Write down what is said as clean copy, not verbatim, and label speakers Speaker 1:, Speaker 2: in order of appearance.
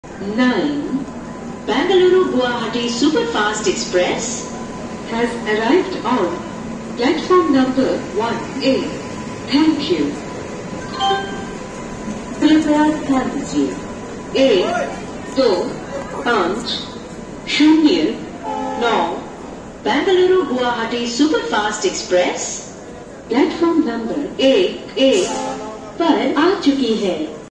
Speaker 1: 9. Bengaluru-Guwahati Superfast Express has arrived on platform number 1A. Thank you. कृपया ध्यान दीजिए 1, 2, 5, 0, 9 बेंगलुरु-गुवाहाटी superfast express platform number 1A पर आ चुकी है।